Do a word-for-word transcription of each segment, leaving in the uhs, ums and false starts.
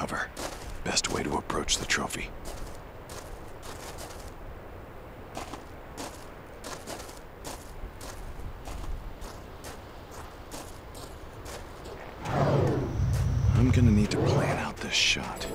cover. Best way to approach the trophy. I'm gonna need to plan out this shot.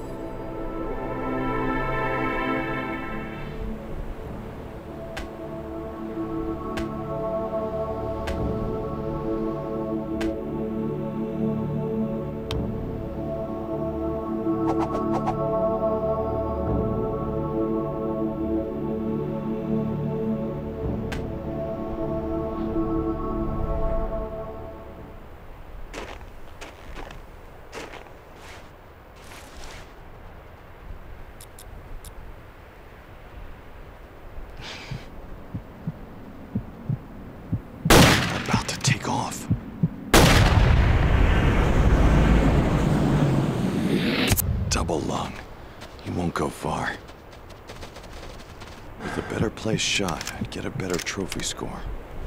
Off. Double lung. He won't go far. With a better placed shot, I'd get a better trophy score.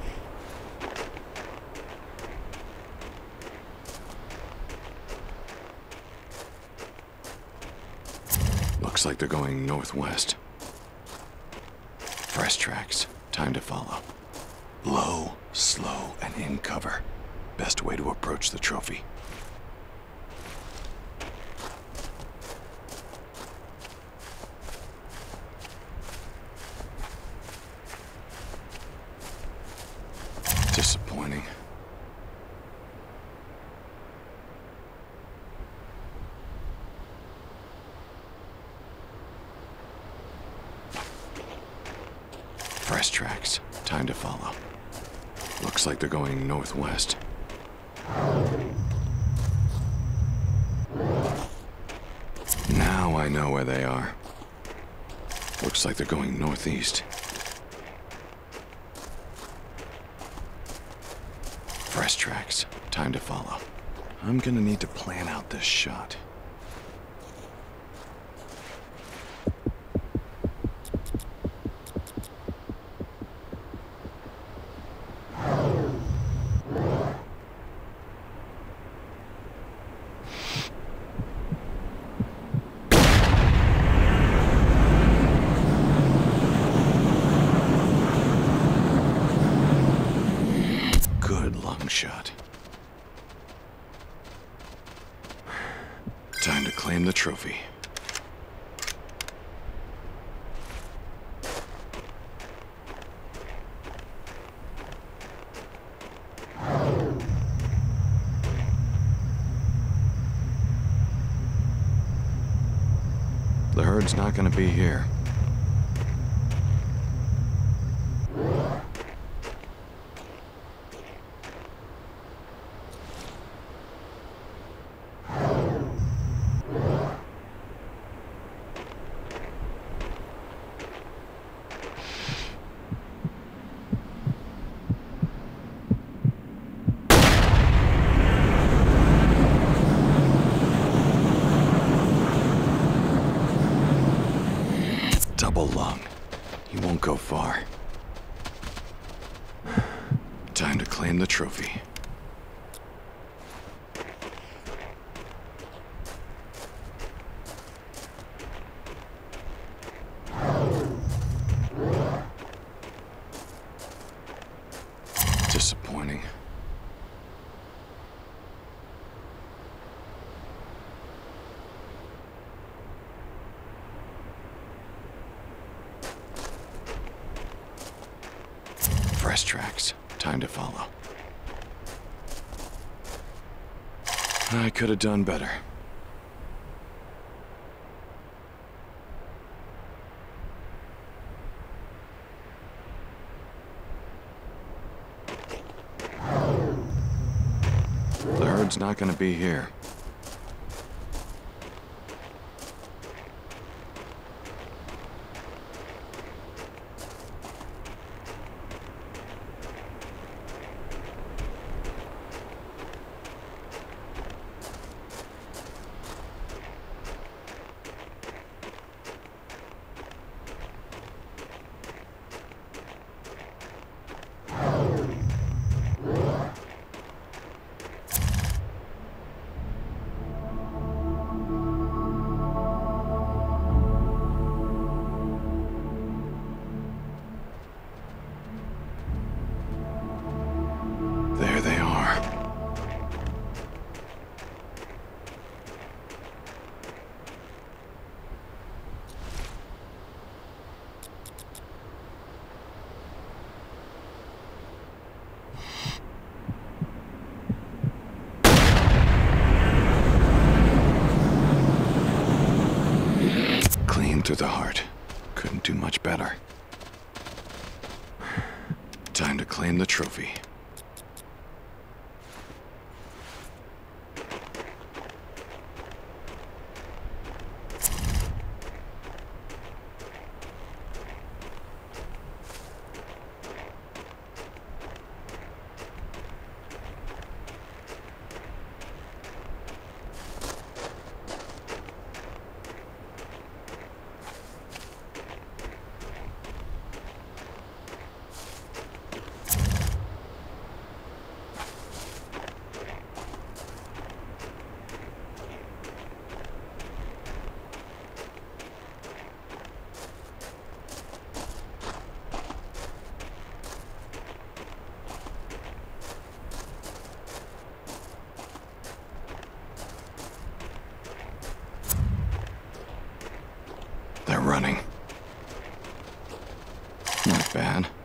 Looks like they're going northwest. Fresh tracks. Time to follow. Low, slow, and in cover. Best way to approach the trophy. Disappointing. Fresh tracks. Time to follow. Looks like they're going northwest. Now I know where they are. Looks like they're going northeast. Fresh tracks. Time to follow. I'm gonna need to plan out this shot. Shot. Time to claim the trophy. The herd's not gonna be here. Double lung. He won't go far. Time to claim the trophy. Disappointing. Fresh tracks. Time to follow. I could have done better. The herd's not gonna be here. with a heart. Couldn't do much better. Time to claim the trophy. They're running. Not bad.